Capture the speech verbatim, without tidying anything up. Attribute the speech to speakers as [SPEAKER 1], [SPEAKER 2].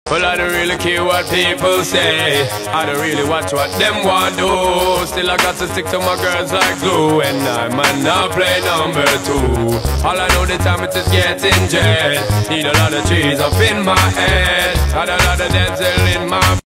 [SPEAKER 1] Well, I don't really care what people say. I don't really watch what them want do. Still I got to stick to my girls like glue. And I might not play number two. All I know the time it is getting jet. Need a lot of cheese up in my head. Had a lot of dental in my